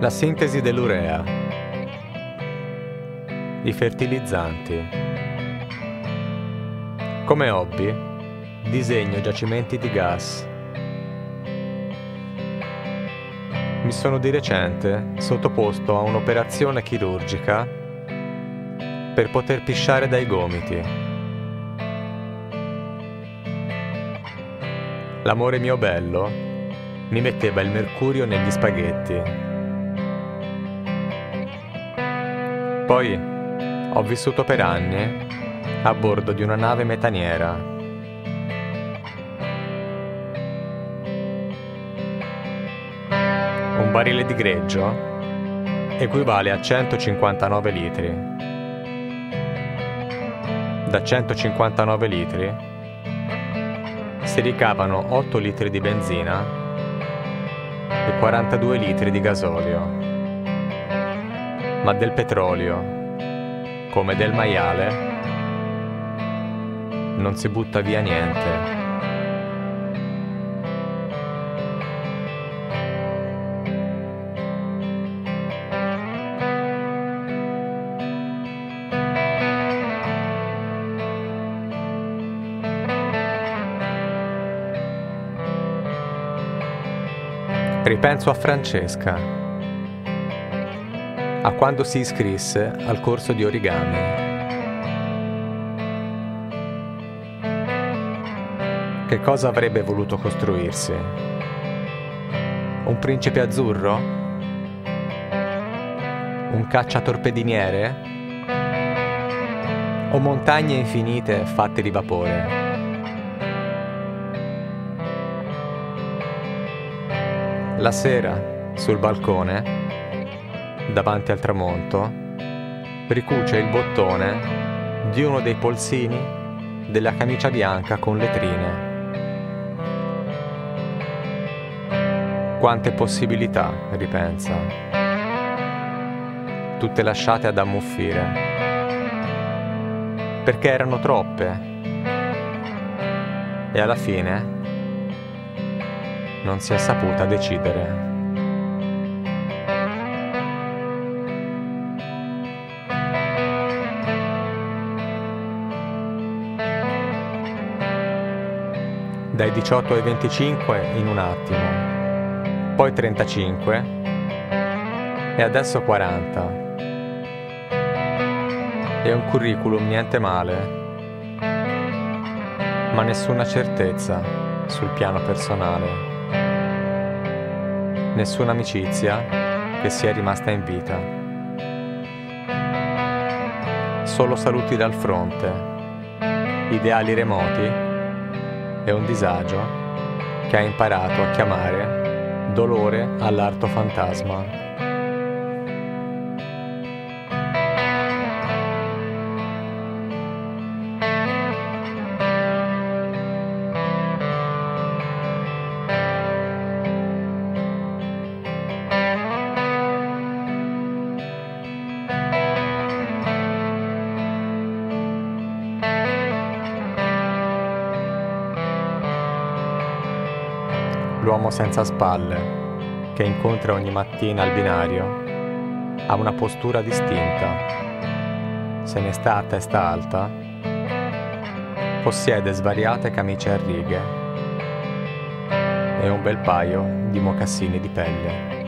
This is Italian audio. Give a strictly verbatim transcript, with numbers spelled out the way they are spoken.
La sintesi dell'urea. I fertilizzanti. Come hobby, disegno giacimenti di gas. Mi sono di recente sottoposto a un'operazione chirurgica per poter pisciare dai gomiti. L'amore mio bello mi metteva il mercurio negli spaghetti. Poi ho vissuto per anni a bordo di una nave metaniera. Un barile di greggio equivale a centocinquantanove litri. Da centocinquantanove litri si ricavano otto litri di benzina e quarantadue litri di gasolio. Ma del petrolio, come del maiale, non si butta via niente. Ripenso a Francesca, a quando si iscrisse al corso di origami. Che cosa avrebbe voluto costruirsi? Un principe azzurro? Un cacciatorpediniere? O montagne infinite fatte di vapore? La sera, sul balcone, davanti al tramonto, ricuce il bottone di uno dei polsini della camicia bianca con le trine. Quante possibilità, ripensa, tutte lasciate ad ammuffire, perché erano troppe e alla fine non si è saputa decidere. Dai diciotto ai venticinque in un attimo, poi trentacinque e adesso quaranta. È un curriculum niente male, ma nessuna certezza sul piano personale, nessuna amicizia che sia rimasta in vita. Solo saluti dal fronte, ideali remoti e un disagio che ha imparato a chiamare dolore all'arto fantasma. L'uomo senza spalle, che incontra ogni mattina al binario, ha una postura distinta. Se ne sta a testa alta, possiede svariate camicie a righe e un bel paio di mocassini di pelle.